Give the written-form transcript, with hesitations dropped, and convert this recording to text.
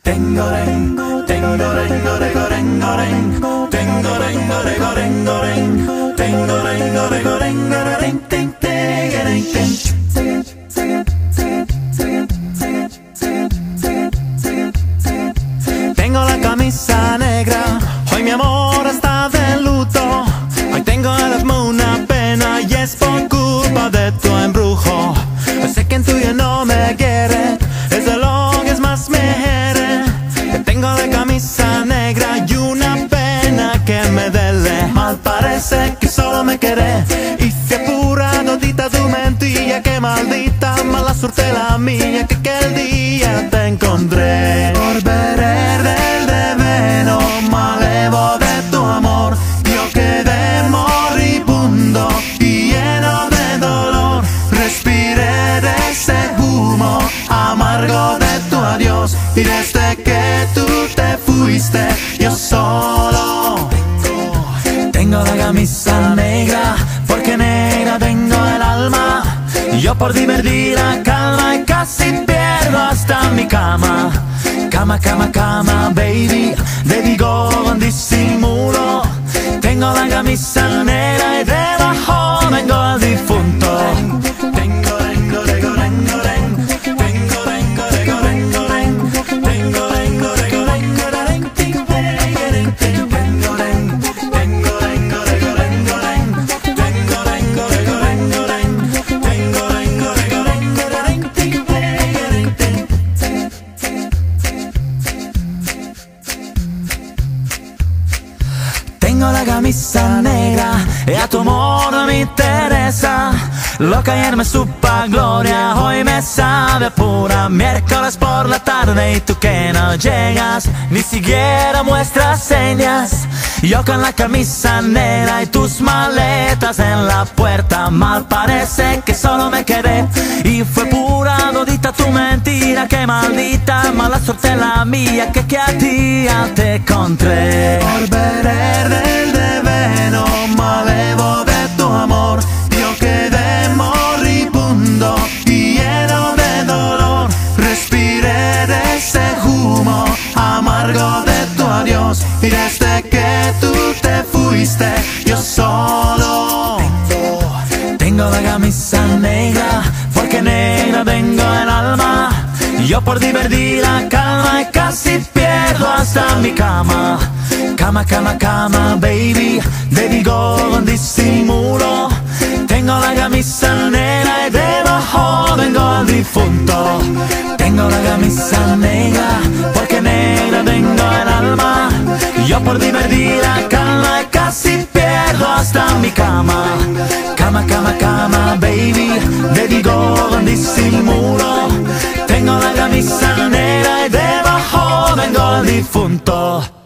Tengo ren, tengo rengo rego rengo ren, tengo rengo rego rengo ren, tengo rengo rego rengo ren, ten ten ten. Tengo la camisa negra, hoy mi amor está de luto. Hoy tengo el asma una pena y es por culpa de tu embrujo. Sé que en tuyo no me quiere, es de lo que es más me hiere. Tengo la camisa negra y una pena que me duele. Mal parece que solo me querés y si pura todita tu mentira. Que maldita mala suerte la mía que aquel día te encontré. Por beber del veneno malevo de tu amor, yo quedé moribundo y lleno de dolor. Respiré de ese humo amargo de tu adiós y desde que tú te fuiste yo solo tengo la camisa negra, porque negra tengo el alma. Yo por divertir la calma y casi pierdo hasta mi cama. Cama, cama, cama, baby, te digo con disimulo. Tengo la camisa negra y debajo vengo el difunto. Tengo rengo, rego, rengo, ren. Tengo rengo, rego, rengo, ren. Tengo rengo, rego, rengo, ren. Tengo ren. Tengo rengo, rego, rengo, ren. Tengo rengo, rego, rengo, ren. Tengo rengo, rego, rengo, ren. Tengo la camisa negra y a tu amor no me interesa. Lo que ayer me supo a gloria, hoy me sabe pura. Miércoles por la tarde y tú que no llegas, ni siquiera muestras señas. Yo con la camisa negra y tus maletas en la puerta. Mal parece que solo me quedé y fue pura todita tu mentira. Que maldita mala suerte la mía que a ti ya te encontré. Por beber del veneno malevo de tu amor, yo quedé moribundo y lleno de dolor. Respiré de ese humo amargo de tu adiós y desde que tú te fuiste yo solo tengo la camisa negra, porque negra tengo el alma. Yo por divertir la calma y casi pierdo hasta mi cama. Cama, cama, cama, baby, te digo con disimulo. Tengo la camisa negra y debajo vengo el difunto. Tengo la camisa negra, porque negra tengo el alma. Yo por divertir la calma y casi pierdo hasta mi cama. Cama, cama, cama, baby, te digo con disimulo. Tengo la camisa negra y debajo vengo el difunto.